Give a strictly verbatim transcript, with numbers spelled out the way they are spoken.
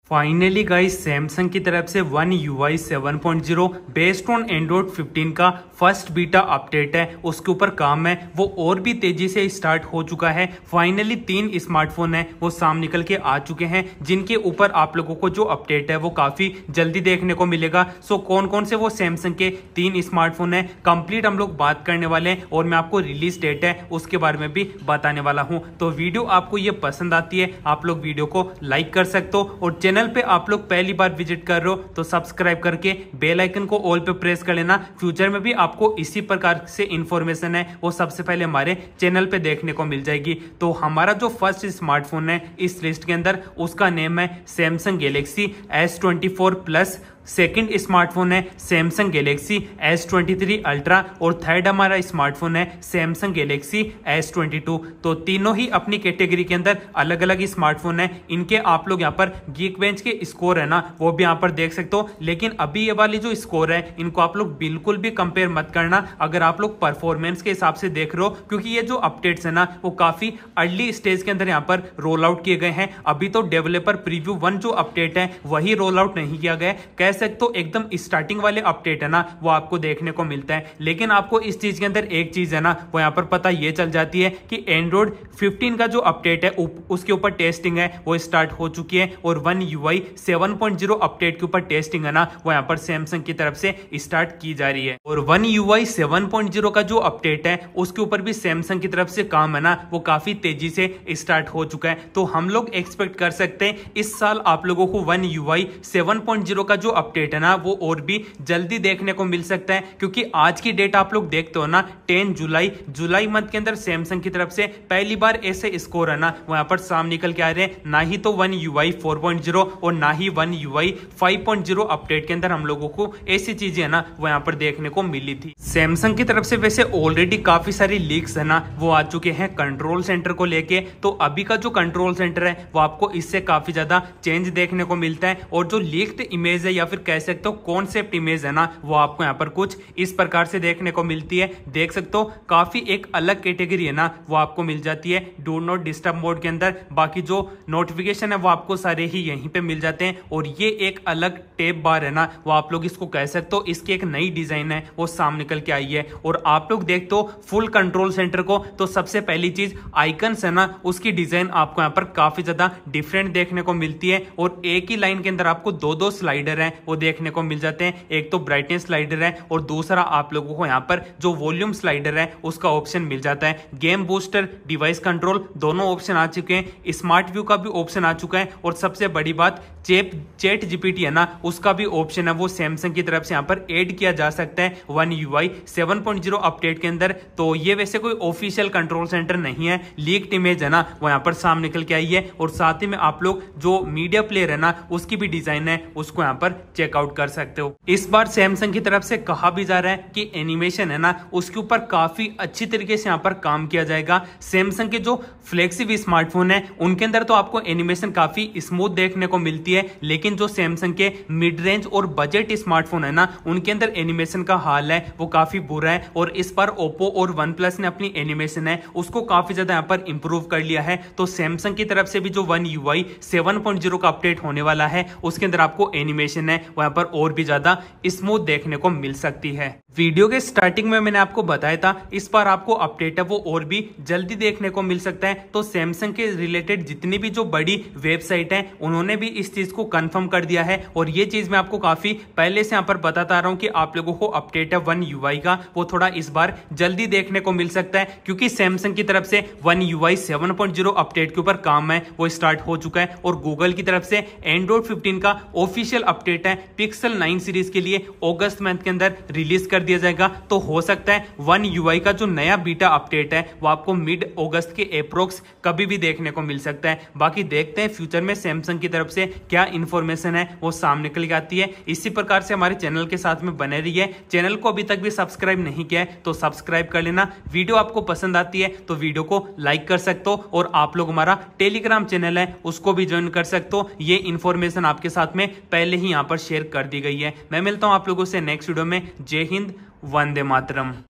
Finally guys Samsung की तरफ से One U I seven point zero based on Android fifteen का first beta update है, उसके ऊपर काम है वो और भी तेजी से स्टार्ट हो चुका है। फाइनली तीन स्मार्टफोन है वो सामने निकल के आ चुके हैं, जिनके ऊपर आप लोगों को जो अपडेट है वो काफी जल्दी देखने को मिलेगा। सो कौन कौन से वो सैमसंग के तीन स्मार्टफोन है कंप्लीट हम लोग बात करने वाले हैं, और मैं आपको रिलीज डेट है उसके बारे में भी बताने वाला हूं। तो वीडियो आपको ये पसंद आती है आप लोग वीडियो को लाइक कर सकते हो, और चैनल पे आप लोग पहली बार विजिट कर रहे हो तो सब्सक्राइब करके बेल आइकन को ऑल पे प्रेस कर लेना। फ्यूचर में भी आपको इसी प्रकार से इंफॉर्मेशन है वो सबसे पहले हमारे चैनल पे देखने को मिल जाएगी। तो हमारा जो फर्स्ट स्मार्टफोन है इस लिस्ट के अंदर उसका नेम है Samsung Galaxy S twenty four plus. Second smartphone है Samsung Galaxy S twenty three ultra, और थर्ड हमारा स्मार्टफोन है Samsung Galaxy S twenty two. तो तीनों ही अपनी कैटेगरी के अंदर अलग अलग स्मार्टफोन है। इनके आप लोग यहाँ पर Geekbench के स्कोर है ना वो भी यहाँ पर देख सकते हो, लेकिन अभी ये वाली जो स्कोर है इनको आप लोग बिल्कुल भी कंपेयर मत करना अगर आप लोग परफॉर्मेंस के हिसाब से देख रहे हो, क्योंकि ये जो अपडेट्स है ना वो काफी अर्ली स्टेज के अंदर यहाँ पर रोल आउट किए गए हैं। अभी तो डेवलपर प्रीव्यू वन जो अपडेट है वही रोल आउट नहीं किया गया, कह सकते तो एकदम स्टार्टिंग वाले अपडेट है ना वो आपको देखने को मिलता है। लेकिन आपको इस चीज के अंदर एक चीज है ना वो यहाँ पर पता ये चल जाती है कि एंड्रॉइड फिफ्टीन का जो अपडेट है उसके ऊपर टेस्टिंग है वो स्टार्ट हो चुकी है, और One UI seven point zero update के ऊपर टेस्टिंग है ना वो यहाँ पर सैमसंग की तरफ से स्टार्ट की जा रही है। और One UI seven point zero का जो अपडेट है उसके ऊपर भी सैमसंग की तरफ से काम है ना वो काफी तेजी से स्टार्ट हो चुका है। तो हम लोग एक्सपेक्ट कर सकते हैं इस साल आप लोगों को One UI seven point zero का जो अपडेट है ना वो और भी जल्दी देखने को मिल सकता है, क्योंकि आज की डेट आप लोग देखते हो ना टेन जुलाई जुलाई मंथ के अंदर सैमसंग की तरफ से पहली बार ऐसे स्कोर है ना वो यहाँ पर सामने निकल के आ रहे हैं। ना ही तो One UI four point zero और ना ही One UI five point zero update के अंदर हम लोगों को ऐसी चीजें है ना वो यहाँ पर देखने को मिली थी। सैमसंग की तरफ से वैसे ऑलरेडी काफी सारी लीक्स है ना वो आ चुके हैं कंट्रोल सेंटर को लेके। तो अभी का जो कंट्रोल सेंटर है वो आपको इससे काफी ज्यादा चेंज देखने को मिलता है, और जो लीक्ड इमेज है या फिर कह सकते हो कॉन्सेप्ट इमेज है ना वो आपको यहाँ पर कुछ इस प्रकार से देखने को मिलती है। देख सकते हो काफी एक अलग कैटेगरी है ना वो आपको मिल जाती है डू नॉट डिस्टर्ब मोड के अंदर। बाकी जो नोटिफिकेशन है वो आपको सारे ही यहीं पे मिल जाते हैं, और ये एक अलग टेप बार है ना वो आप लोग इसको कह सकते हो इसकी एक नई डिजाइन है वो सामने निकल के आई है। और आप लोग देखते हो फुल कंट्रोल सेंटर को तो सबसे पहली चीज आइकन्स है ना उसकी डिजाइन आपको यहाँ पर काफी ज्यादा डिफरेंट देखने को मिलती है, और एक ही लाइन के अंदर आपको दो दो स्लाइडर है वो देखने को मिल जाते हैं। एक तो ब्राइटनेस स्लाइडर है और दूसरा आप लोगों को यहाँ पर जो वॉल्यूम स्लाइडर है उसका ऑप्शन मिल जाता है। गेम बूस्टर, डिवाइस कंट्रोल दोनों ऑप्शन आ चुके हैं, स्मार्ट व्यू का भी ऑप्शन आ चुका है, और सबसे बड़ी बात चेप चैट जीपीटी है ना उसका भी ऑप्शन है वो सैमसंग की तरफ से यहाँ पर ऐड किया जा सकता है One UI seven point zero update के अंदर। तो ये वैसे कोई ऑफिशियल कंट्रोल सेंटर नहीं है, लीक्ड इमेज है ना वो यहाँ पर सामने निकल के आई है। और साथ ही में आप लोग जो मीडिया प्लेयर है ना उसकी भी डिजाइन है उसको यहाँ पर चेकआउट कर सकते हो। इस बार सैमसंग की तरफ से कहा भी जा रहा है कि एनिमेशन है ना उसके ऊपर काफी अच्छी तरीके से यहाँ पर काम किया जाएगा। सैमसंग के जो फ्लैगशिप स्मार्टफोन है उनके अंदर तो आपको एनिमेशन काफी स्मूथ देखने को मिलती है, लेकिन जो सैमसंग के मिड रेंज और बजट स्मार्टफोन है ना उनके अंदर एनिमेशन का हाल है वो काफी बुरा है। और इस बार ओप्पो और वन प्लस ने अपनी एनिमेशन है उसको काफी ज्यादा यहाँ पर इंप्रूव कर लिया है। तो सैमसंग की तरफ से भी जो One UI seven point zero का अपडेट होने वाला है उसके अंदर आपको एनिमेशन है वहां पर और भी ज्यादा स्मूथ देखने को मिल सकती है। वीडियो के स्टार्टिंग में मैंने आपको बताया था इस बार आपको अपडेट है वो और भी जल्दी देखने को मिल सकता है। तो सैमसंग के रिलेटेड जितनी भी जो बड़ी वेबसाइट है उन्होंने भी इस चीज को कंफर्म कर दिया है, और ये चीज मैं आपको काफी पहले से यहाँ पर बताता आ रहा हूँ कि आप लोगों को अपडेट है वन यूआई का वो थोड़ा इस बार जल्दी देखने को मिल सकता है, क्योंकि सैमसंग की तरफ से One UI seven point zero update के ऊपर काम है वो स्टार्ट हो चुका है, और गूगल की तरफ से एंड्रॉइड फिफ्टीन का ऑफिशियल अपडेट है पिक्सल नाइन सीरीज के लिए अगस्त मंथ के अंदर रिलीज कर दिया जाएगा। तो हो सकता है वन यूआई का जो नया बीटा अपडेट है वो आपको मिड अगस्त के अप्रोक्स कभी भी देखने को मिल सकता है। बाकी देखते हैं फ्यूचर में सैमसंग की तरफ से क्या इंफॉर्मेशन है वो सामने निकल के आती है। इसी प्रकार से हमारे चैनल के साथ में बने रहिए। चैनल को अभी तक भी सब्सक्राइब नहीं किया है तो सब्सक्राइब कर लेना। वीडियो आपको पसंद आती है तो वीडियो को लाइक कर सकते हो, और आप लोग हमारा टेलीग्राम चैनल है उसको भी ज्वाइन कर सकते हो। ये इंफॉर्मेशन आपके साथ में पहले ही यहाँ पर शेयर कर दी गई है। मैं मिलता हूँ आप लोगों से नेक्स्ट वीडियो में। जय हिंद, वंदे मातरम।